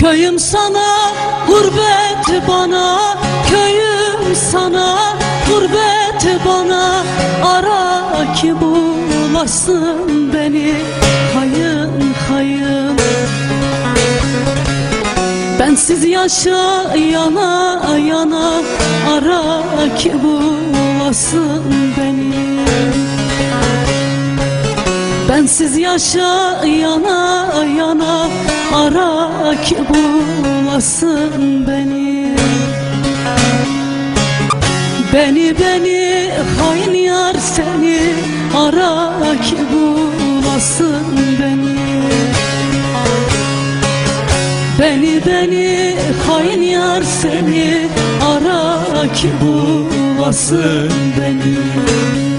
Köyüm sana, gurbet bana. Köyüm sana, gurbet bana. Ara ki bulasın beni, kayın kayın. Bensiz yaşa yana yana. Ara ki bulasın beni. Bensiz yaşa yana yana. Ara ki bulasın beni. Beni hain yar seni. Ara ki bulasın beni. Beni hain yar seni. Ara ki bulasın beni.